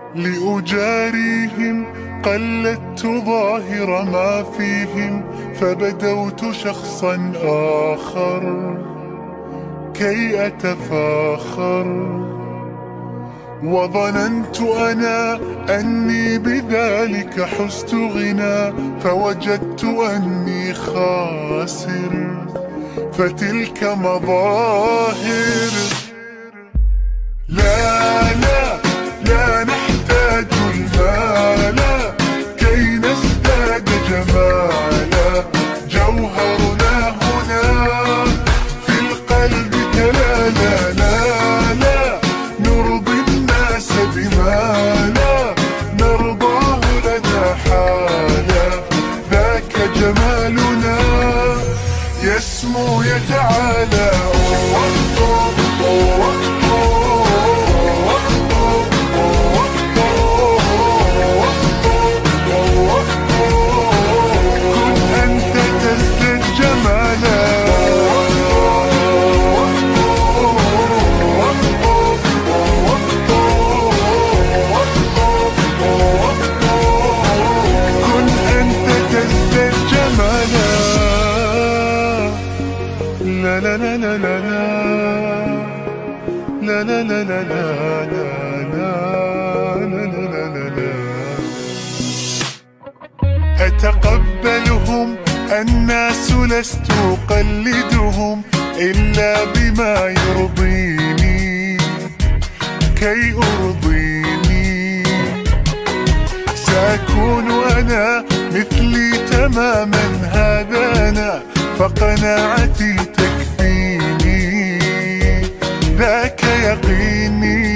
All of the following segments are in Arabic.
لأجاريهم قلدت ظاهر ما فيهم، فبدوت شخصا آخر كي أتفاخر، وظننت أنا أني بذلك حزت غنى، فوجدت أني خاسر، فتلك مظاهر. لا لا لا نحتاج المال كي نزداد جمالا، جوهرنا هنا في القلب كلا. لا لا لا نرضي الناس بما لا نرضاه لنا حالا، ذاك جمالنا يسمو يتعالى. لا لا لا لا لا لا لا لا لا لا لا لا. أتقبلهم الناس لست أقلدهم إلا بما يرضيني كي أرضيني، سأكون أنا مثلي تماما هذا أنا، فقناعتي تكفيني ذاك يقيني.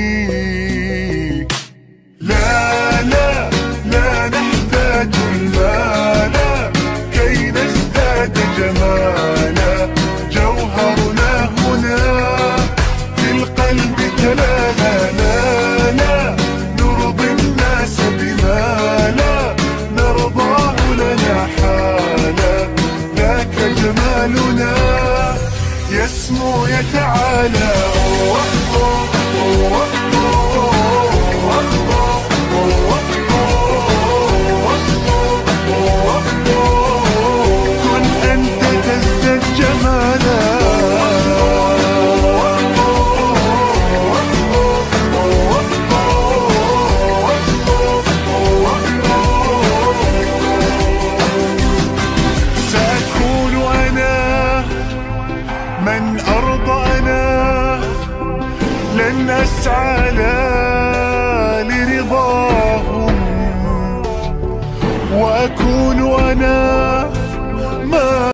لا لا لا نحتاج المال كي نزداد جمالا، جوهرنا هنا في القلب كلا. لا لا لا نرضي الناس بما لا نرضاه لنا حالا، ذاك جمالنا يسمو يتعالى. كن أنت تزداد جمالا. سأكون أنا من أرضى أنا، لن أسعى لا لرضاهم، وأكون أنا ما